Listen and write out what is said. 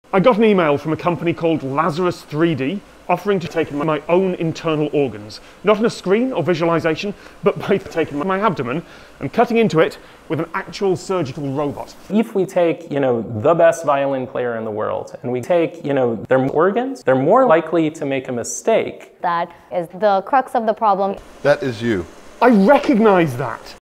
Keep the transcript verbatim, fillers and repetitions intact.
I got an email from a company called Lazarus three D offering to take my own internal organs, not on a screen or visualization, but by taking my abdomen and cutting into it with an actual surgical robot. If we take, you know, the best violin player in the world and we take, you know, their organs, they're more likely to make a mistake. That is the crux of the problem. That is you. I recognize that.